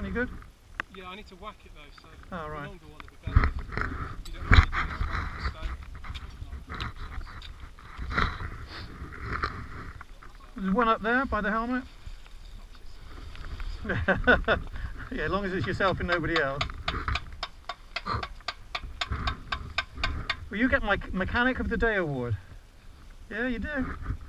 Any good? Yeah, I need to whack it though, so oh, right. the longer one would be better. You don't really do this whack the stone. There's one up there by the helmet. Yeah, as long as it's yourself and nobody else. Well, you get my Mechanic of the Day award. Yeah, you do.